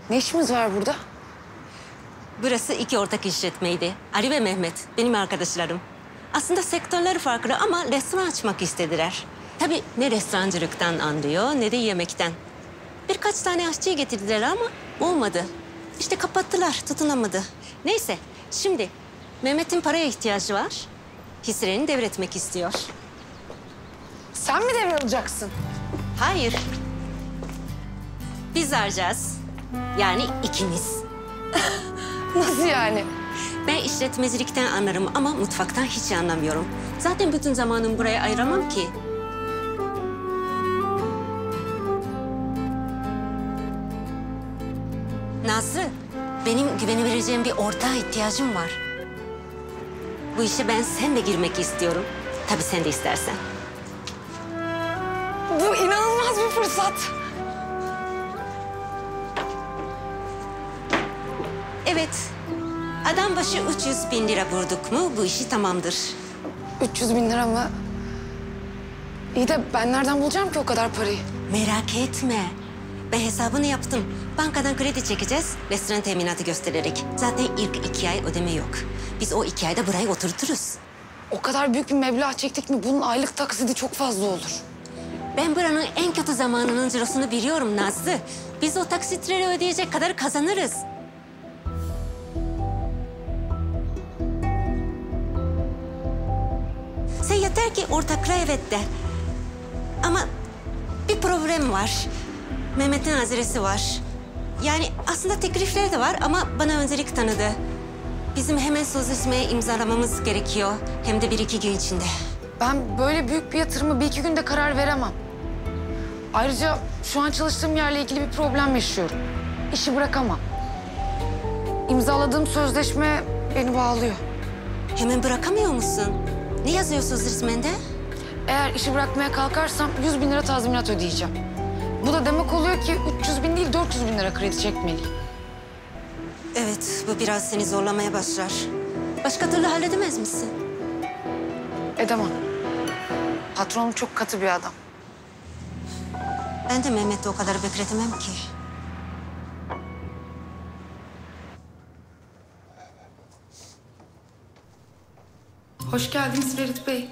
Ne işimiz var burada? Burası iki ortak işletmeydi. Ali ve Mehmet, benim arkadaşlarım. Aslında sektörleri farklı ama restoran açmak istediler. Tabii ne restorancılıktan anlıyor ne de yemekten. Birkaç tane aşçıyı getirdiler ama olmadı. İşte kapattılar, tutunamadı. Neyse, şimdi Mehmet'in paraya ihtiyacı var. Hisselerini devretmek istiyor. Sen mi devralacaksın? Hayır. Biz alacağız. Yani ikimiz. Nasıl yani? Ben işletmecilikten anlarım ama mutfaktan hiç anlamıyorum. Zaten bütün zamanımı buraya ayıramam ki. Nazlı, benim güveni vereceğim bir ortağa ihtiyacım var. Bu işe ben senle girmek istiyorum. Tabii sen de istersen. Bu inanılmaz bir fırsat. Evet, adam başı 300.000 lira vurduk mu bu işi tamamdır. 300.000 lira mı? İyi de ben nereden bulacağım ki o kadar parayı? Merak etme. Ben hesabını yaptım. Bankadan kredi çekeceğiz, restoran teminatı göstererek. Zaten ilk 2 ay ödeme yok. Biz o 2 ayda burayı oturturuz. O kadar büyük bir meblağ çektik mi bunun aylık taksidi çok fazla olur. Ben buranın en kötü zamanının cirosunu biliyorum Nazlı. Biz o taksitleri ödeyecek kadar kazanırız. Sen yeter ki ortaklığa evet de. Ama bir problem var. Mehmet'in aziresi var. Yani aslında teklifleri de var ama bana öncelik tanıdı. Bizim hemen sözleşmeye imzalamamız gerekiyor. Hem de 1-2 gün içinde. Ben böyle büyük bir yatırımı 1-2 günde karar veremem. Ayrıca şu an çalıştığım yerle ilgili bir problem yaşıyorum. İşi bırakamam. İmzaladığım sözleşme beni bağlıyor. Hemen bırakamıyor musun? Ne yazıyor sözleşmende? Eğer işi bırakmaya kalkarsam 100.000 lira tazminat ödeyeceğim. Bu da demek oluyor ki 300.000 değil 400.000 lira kredi çekmeliyim. Evet, bu biraz seni zorlamaya başlar. Başka türlü halledemez misin? Edemem. Patronum çok katı bir adam. Ben de Mehmet'i o kadar bekletemem ki. Hoş geldiniz Ferit Bey.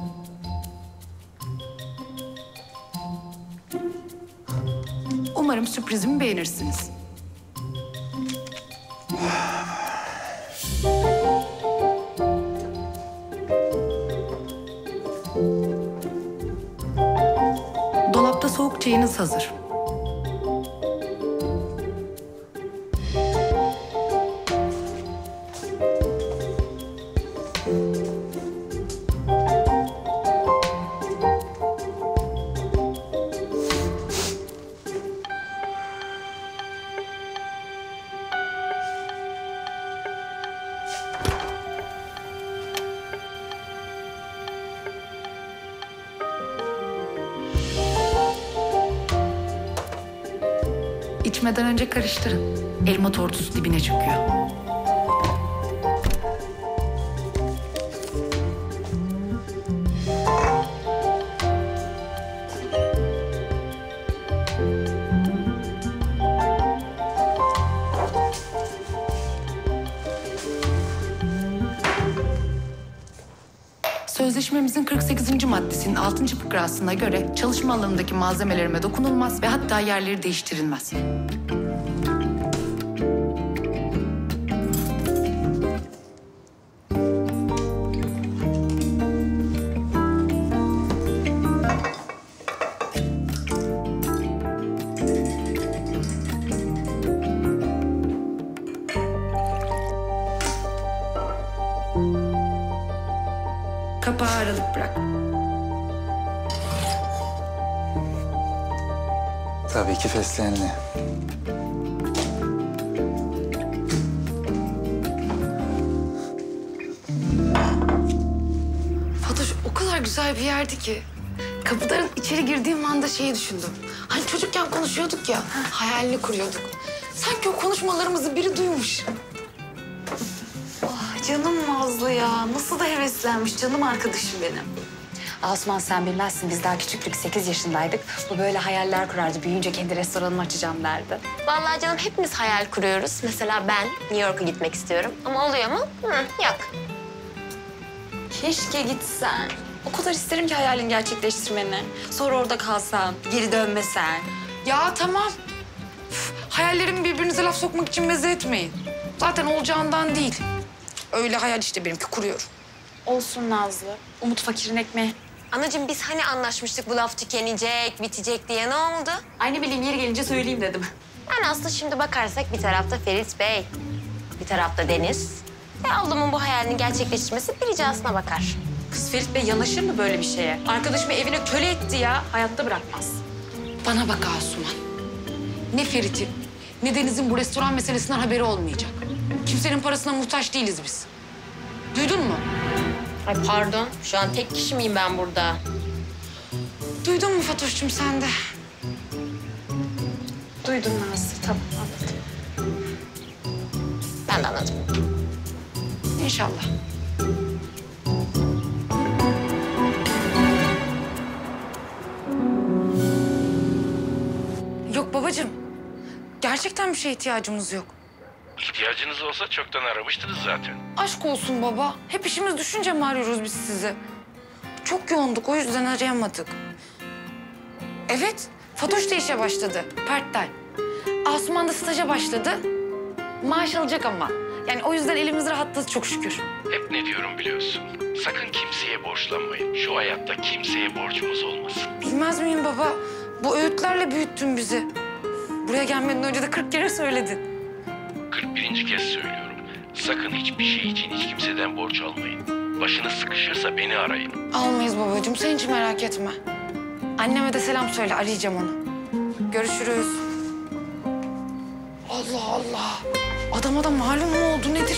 Umarım sürprizimi beğenirsiniz. Dolapta soğuk çayınız hazır. İçmeden önce karıştırın. Elma tortusu dibine çöküyor. Sözleşmemizin 48. maddesinin 6. fıkrasına göre çalışma alanındaki malzemelerime dokunulmaz ve hatta yerleri değiştirilmez. Kapağı aralık bırak. Tabii ki fesleğenli. Fatoş o kadar güzel bir yerdi ki. Kapıdan içeri girdiğim anda şeyi düşündüm. Hani çocukken konuşuyorduk ya, hayalini kuruyorduk. Sanki o konuşmalarımızı biri duymuş. Canım Nazlı ya. Nasıl da heveslenmiş canım arkadaşım benim. Asuman sen bilmezsin biz daha küçüklük 8 yaşındaydık. Bu böyle hayaller kurardı. Büyüyünce kendi restoranımı açacağım derdi. Vallahi canım hepimiz hayal kuruyoruz. Mesela ben New York'a gitmek istiyorum. Ama oluyor mu? Yok. Keşke gitsen. O kadar isterim ki hayalini gerçekleştirmeni. Sonra orada kalsan, geri dönmesen. Ya tamam. Üf, hayallerimi birbirinize laf sokmak için meze etmeyin. Zaten olacağından değil. Öyle hayal işte benimki, kuruyorum. Olsun Nazlı. Umut fakirin ekmeği. Anacığım biz hani anlaşmıştık bu laf tükenecek, bitecek diye ne oldu? Aynı bileyim yeri gelince söyleyeyim dedim. Yani aslında şimdi bakarsak bir tarafta Ferit Bey, bir tarafta Deniz. Ve ablamın bu hayalini gerçekleştirmesi bir ricasına bakar. Kız Ferit Bey yanaşır mı böyle bir şeye? Arkadaşımı evine köle etti ya. Hayatta bırakmaz. Bana bak Asuman. Ne Ferit'in ne Deniz'in bu restoran meselesinden haberi olmayacak. Kimsenin parasına muhtaç değiliz biz. Duydun mu? Ay pardon, şu an tek kişi miyim ben burada? Duydun mu Fatoş'cum sen de? Duydum Nazlı. Tamam anladım. Ben de anladım. İnşallah. Yok babacığım. Gerçekten bir şeye ihtiyacımız yok. İhtiyacınız olsa çoktan aramıştınız zaten. Aşk olsun baba. Hep işimiz düşünce mi arıyoruz biz sizi? Çok yoğunduk, o yüzden arayamadık. Evet, Fatoş da işe başladı. Part-time. Asuman da staja başladı. Maaş alacak ama. Yani o yüzden elimiz rahatladı çok şükür. Hep ne diyorum biliyorsun. Sakın kimseye borçlanmayın. Şu hayatta kimseye borcumuz olmasın. Bilmez miyim baba? Bu öğütlerle büyüttün bizi. Buraya gelmeden önce de 40 kere söyledin. 41. kez söylüyorum. Sakın hiçbir şey için hiç kimseden borç almayın. Başınız sıkışırsa beni arayın. Almayız babacığım, sen hiç merak etme. Anneme de selam söyle, arayacağım onu. Görüşürüz. Allah Allah. Adama da malum mu oldu nedir?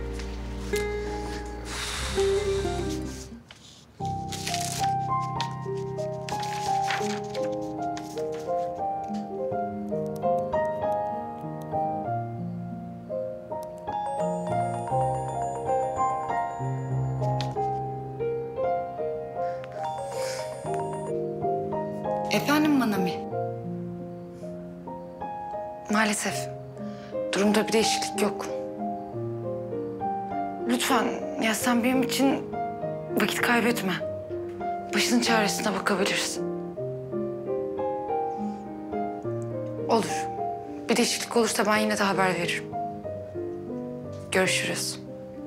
Efendim Manami? Maalesef. Durumda bir değişiklik yok. Lütfen ya sen benim için vakit kaybetme. Başının çaresine bakabiliriz. Olur. Bir değişiklik olursa ben yine de haber veririm. Görüşürüz.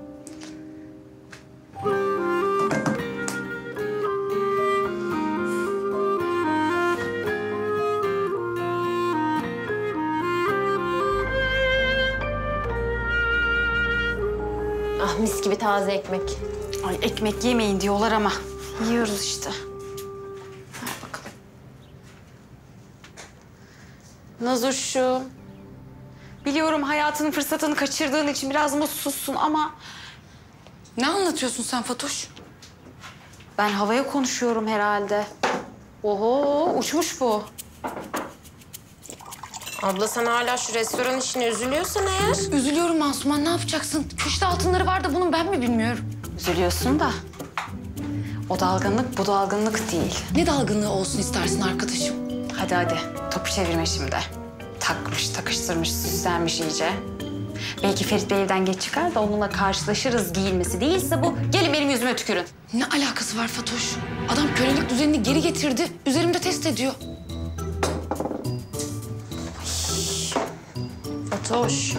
Ah mis gibi taze ekmek. Ay ekmek yemeyin diyorlar ama yiyoruz işte. Ver bakalım. Nazoş'um. Biliyorum hayatının fırsatını kaçırdığın için biraz mutsuzsun ama Ne anlatıyorsun sen Fatoş? ben havaya konuşuyorum herhalde. Oho uçmuş bu. Abla sen hala şu restoran işine üzülüyorsan eğer. Üzülüyorum Asuman, ne yapacaksın? Köşede altınları var da bunun ben mi bilmiyorum. Üzülüyorsun da o dalgınlık bu dalgınlık değil. Ne dalgınlığı olsun istersin arkadaşım? Hadi hadi topu çevirme şimdi. Takmış, takıştırmış, süslenmiş iyice. Belki Ferit Bey evden geç çıkar da onunla karşılaşırız giyinmesi değilse bu. Gelin benim yüzüme tükürün. Ne alakası var Fatoş? Adam kölelik düzenini geri getirdi. Üzerimde test ediyor. Fatoş.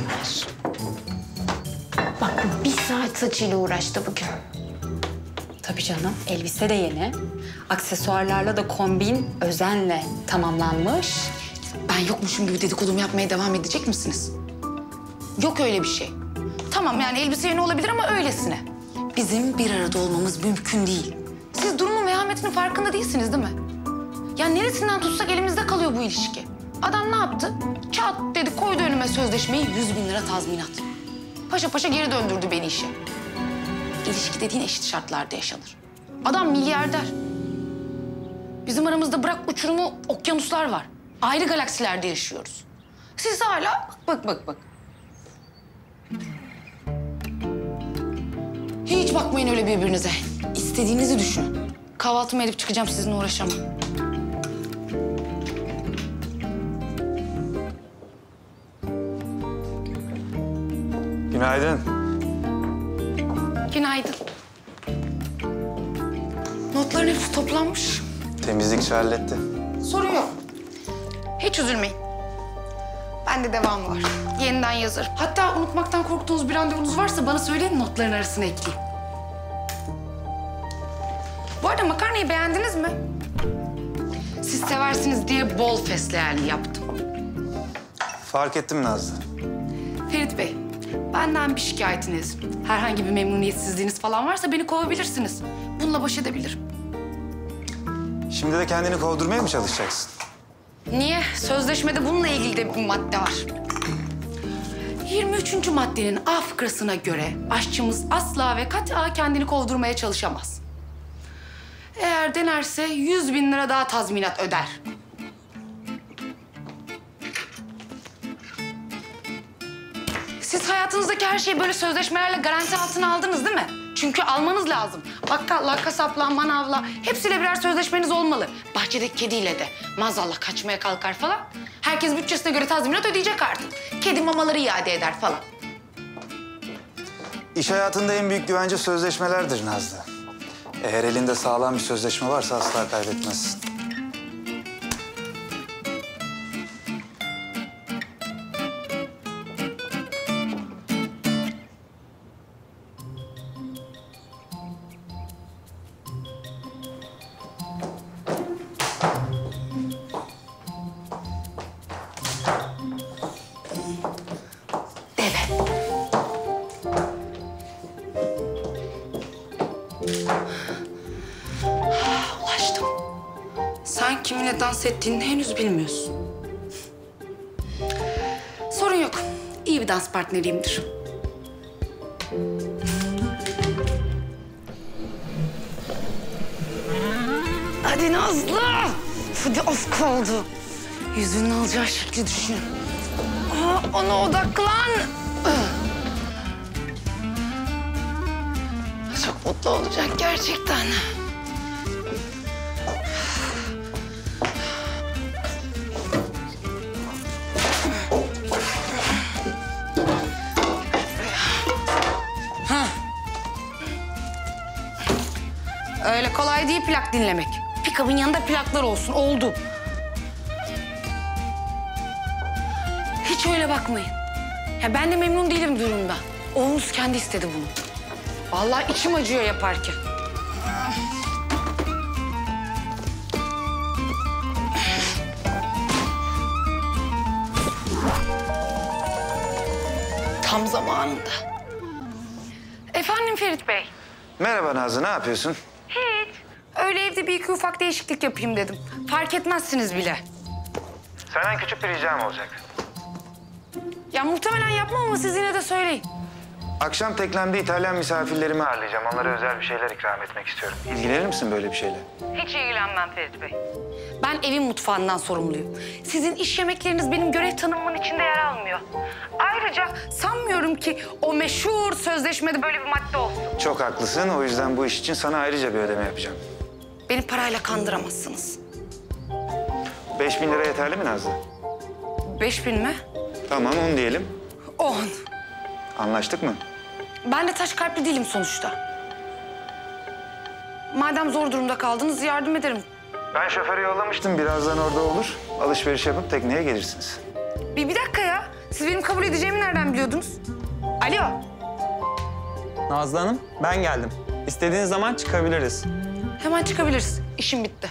Bak bir saat saçıyla uğraştı bugün. Tabii canım elbise de yeni. Aksesuarlarla da kombin özenle tamamlanmış. Ben yokmuşum gibi dedikodumu yapmaya devam edecek misiniz? Yok öyle bir şey. Tamam yani elbise yeni olabilir ama öylesine. Bizim bir arada olmamız mümkün değil. Siz durumun vehametinin farkında değilsiniz değil mi? Ya neresinden tutsak elimizde kalıyor bu ilişki. Adam ne yaptı? Çat dedi koydu önüme sözleşmeyi 100.000 lira tazminat. Paşa paşa geri döndürdü beni işe. İlişki dediğin eşit şartlarda yaşanır. Adam milyarder. Bizim aramızda bırak uçurumu okyanuslar var. Ayrı galaksilerde yaşıyoruz. Siz hala bak. Hiç bakmayın öyle birbirinize. İstediğinizi düşünün. kahvaltımı edip çıkacağım, sizinle uğraşamam. Günaydın. Günaydın. Notların hepsi toplanmış. Temizlikçi halletti. Sorun yok. Hiç üzülmeyin. Bende devam var. Yeniden yazarım. Hatta unutmaktan korktuğunuz bir randevunuz varsa bana söyleyin, notların arasına ekleyeyim. Bu arada makarnayı beğendiniz mi? Siz seversiniz diye bol fesleğenli yaptım. Fark ettim Nazlı. Ferit Bey, benden bir şikayetiniz, herhangi bir memnuniyetsizliğiniz falan varsa beni kovabilirsiniz. Bununla baş edebilirim. Şimdi de kendini kovdurmaya mı çalışacaksın? Niye? Sözleşmede bununla ilgili de bir madde var. 23. maddenin A fıkrasına göre aşçımız asla ve kat'a kendini kovdurmaya çalışamaz. Eğer denerse 100.000 lira daha tazminat öder. Siz hayatınızdaki her şeyi böyle sözleşmelerle garanti altına aldınız değil mi? Çünkü almanız lazım. Bakkalla, kasapla, manavla hepsiyle birer sözleşmeniz olmalı. Bahçedeki kediyle de maazallah kaçmaya kalkar falan. Herkes bütçesine göre tazminat ödeyecek artık. Kedi mamaları iade eder falan. İş hayatında en büyük güvence sözleşmelerdir Nazlı. Eğer elinde sağlam bir sözleşme varsa asla kaybetmezsin. Ulaştım. Sen kiminle dans ettiğini henüz bilmiyorsun. Sorun yok. İyi bir dans partneriyimdir. Hadi Nazlı. Hadi az kaldı. Yüzünün alacağı şekli düşün. Ona odaklan. Çok mutlu olacak gerçekten. Öyle kolay değil plak dinlemek. Pick-up'ın yanında plaklar olsun. Oldu. Hiç öyle bakmayın. Ya ben de memnun değilim durumdan. Oğlunuz kendi istedi bunu. Vallahi içim acıyor yaparken. Tam zamanında. Efendim Ferit Bey. Merhaba Nazlı, ne yapıyorsun? Öyle evde bir iki ufak değişiklik yapayım dedim. Fark etmezsiniz bile. Senden küçük bir ricam olacak. Ya muhtemelen yapmam ama siz yine de söyleyin. Akşam teknemde İtalyan misafirlerimi ağırlayacağım. Onlara özel bir şeyler ikram etmek istiyorum. İlgilenir misin böyle bir şeyle? Hiç ilgilenmem Ferit Bey. Ben evin mutfağından sorumluyum. Sizin iş yemekleriniz benim görev tanımımın içinde yer almıyor. Ayrıca sanmıyorum ki o meşhur sözleşmede böyle bir madde olsun. Çok haklısın. O yüzden bu iş için sana ayrıca bir ödeme yapacağım. Beni parayla kandıramazsınız. 5.000 lira yeterli mi Nazlı? 5.000 mi? Tamam, 10 diyelim. 10. Anlaştık mı? Ben de taş kalpli değilim sonuçta. Madem zor durumda kaldınız yardım ederim. Ben şoförü yollamıştım. Birazdan orada olur. Alışveriş yapıp tekneye gelirsiniz. Bir dakika ya. Siz benim kabul edeceğimi nereden biliyordunuz? Alo. Nazlı Hanım, ben geldim. İstediğiniz zaman çıkabiliriz. Hemen çıkabiliriz. İşim bitti.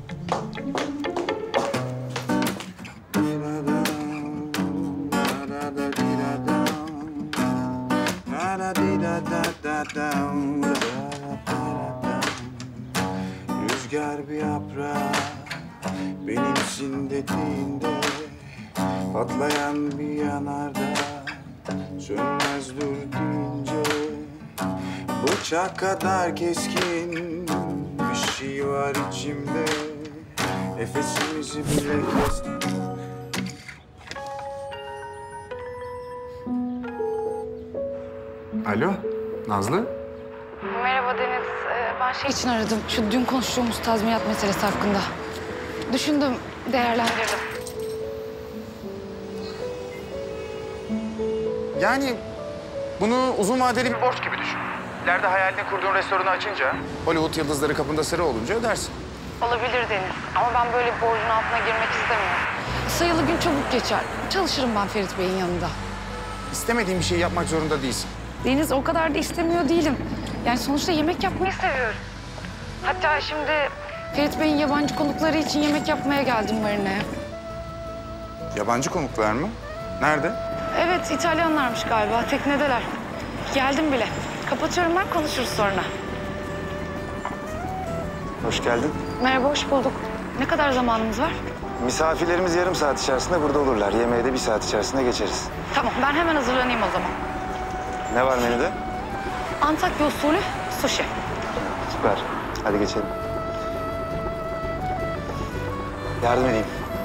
Rüzgar bir yaprağı benimsin dediğinde patlayan bir yanarda sönmez dur deyince bıçak kadar keskin bir şey var içimde nefesimizi bile kesti. Alo, Nazlı? Merhaba Deniz. Ben şey için aradım. Şu dün konuştuğumuz tazminat meselesi hakkında. Düşündüm, değerlendirdim. Yani bunu uzun vadeli bir borç gibi düşün. İleride hayalini kurduğun restoranı açınca, Hollywood yıldızları kapında sıra olunca ödersin. Olabilir Deniz ama ben böyle bir borcun altına girmek istemiyorum. Sayılı gün çabuk geçer. Çalışırım ben Ferit Bey'in yanında. İstemediğin bir şey yapmak zorunda değilsin. Deniz o kadar da istemiyor değilim. Yani sonuçta yemek yapmayı seviyorum. Hatta şimdi Ferit Bey'in yabancı konukları için yemek yapmaya geldim marinaya. Yabancı konuklar mı? Nerede? Evet, İtalyanlarmış galiba. Teknedeler. Geldim bile. Kapatıyorum ben, konuşuruz sonra. Hoş geldin. Merhaba, hoş bulduk. Ne kadar zamanımız var? Misafirlerimiz yarım saat içerisinde burada olurlar. Yemeğe de 1 saat içerisinde geçeriz. Tamam, ben hemen hazırlanayım o zaman. Ne var menüde? Antakya usulü sushi. Süper. Hadi geçelim. Yardım edeyim.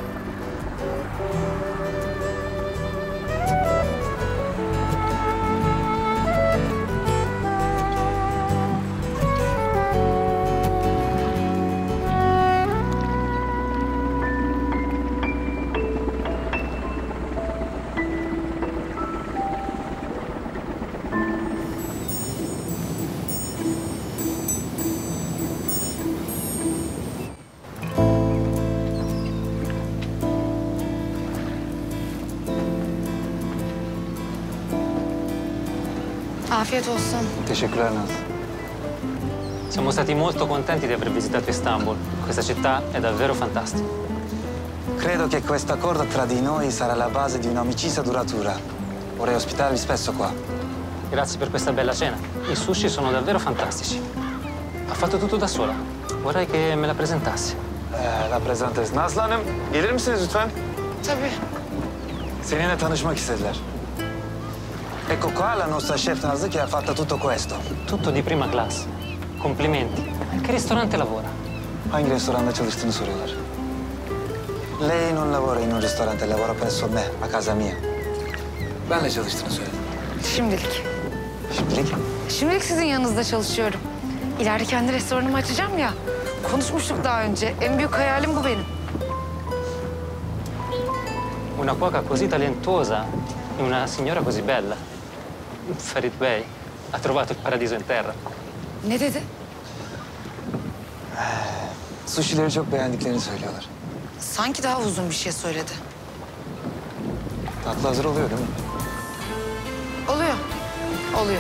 Afiyet olsun. Teşekkürler Nazlı. Siamo stati molto contenti di aver visitato Istanbul. Questa città è davvero fantastica. Credo che questo accordo tra di noi sarà la base di un'amicizia duratura. Vorrei ospitarvi spesso qua. Grazie per questa bella cena. I sushi sono davvero fantastici. Ha fatto tutto da sola. Vorrei che me la presentassi. La presentes. Nazlı Hanım, gelir misiniz lütfen? Tabii. Seninle tanışmak istediler. Ecco qua la nostra chef Nazlı che ha fatto tutto questo. Tutto di prima classe. Complimenti. In che ristorante lavora? Hangi restoranda çalıştığını soruyorlar. Lei non lavora in un ristorante, lavora presso me, a casa mia. Benle çalıştığını söyledim. Şimdilik. Şimdilik. Şimdilik sizin yanınızda çalışıyorum. İleride kendi restoranımı açacağım ya. Konuşmuştuk daha önce. En büyük hayalim bu benim. Una cuoca così talentuosa e una signora così bella. Farid Bey ha trovato il paradiso in terra. Ne dedi? Sushi'leri çok beğendiklerini söylüyorlar. Sanki daha uzun bir şey söyledi. Tatlı hazır oluyor değil mi? Oluyor. Oluyor.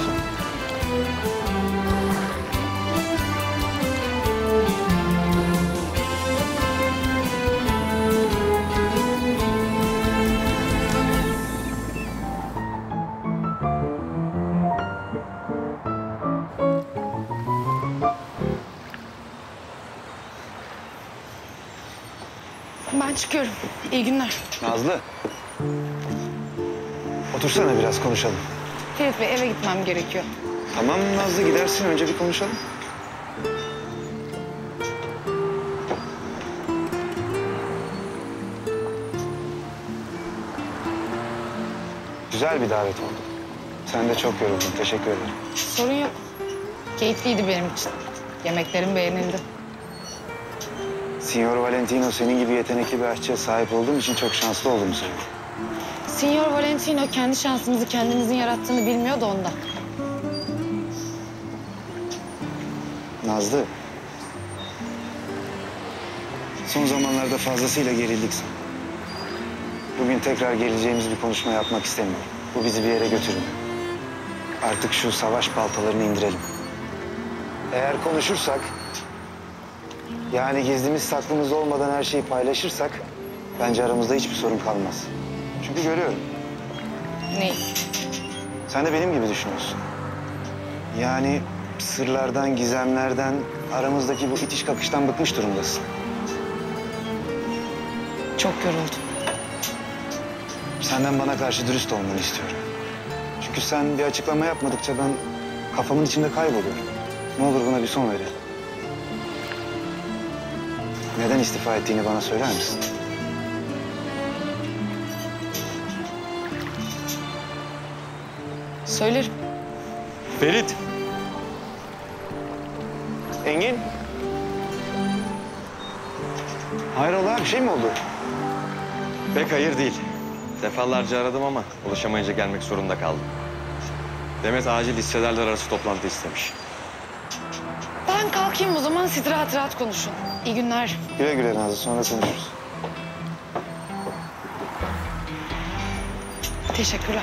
Ben çıkıyorum. İyi günler. Nazlı. Otursana biraz konuşalım. Ferit Bey, eve gitmem gerekiyor. Tamam Nazlı, gidersin, önce bir konuşalım. Güzel bir davet oldu. Sen de çok yoruldun. Teşekkür ederim. Sorun yok. Keyifliydi benim için. Yemeklerim beğenildi. Signor Valentino senin gibi yetenekli bir aşçıya sahip olduğum için çok şanslı olduğumu söyledi. Signor Valentino kendi şansımızı kendimizin yarattığını bilmiyor da ondan. Nazlı. Son zamanlarda fazlasıyla gerildik. Bugün tekrar geleceğimiz bir konuşma yapmak istemiyorum. Bu bizi bir yere götürmüyor. Artık şu savaş baltalarını indirelim. Eğer konuşursak, yani gizlimiz saklımız olmadan her şeyi paylaşırsak, bence aramızda hiçbir sorun kalmaz. Çünkü görüyorum. Neyi? Sen de benim gibi düşünüyorsun. Yani sırlardan, gizemlerden, aramızdaki bu itiş kakıştan bıkmış durumdasın. Çok yoruldum. Senden bana karşı dürüst olmanı istiyorum. Çünkü sen bir açıklama yapmadıkça ben kafamın içinde kayboluyorum. Ne olur buna bir son verelim. Neden istifa ettiğini bana söyler misin? Söylerim. Ferit. Engin? Hayrola, bir şey mi oldu? Pek hayır değil. Defalarca aradım ama ulaşamayınca gelmek zorunda kaldım. Demet acil hissedarlar arası toplantı istemiş. Ben kalkayım o zaman, siz rahat rahat konuşun. İyi günler. Güle güle Nazlı, sonra konuşuruz. Teşekkürler.